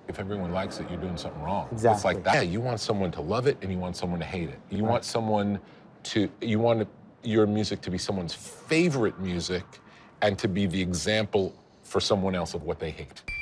if everyone likes it, you're doing something wrong. Exactly. It's like that. Yeah, you want someone to love it and you want someone to hate it. You want someone to, you want your music to be someone's favorite music and to be the example for someone else of what they hate.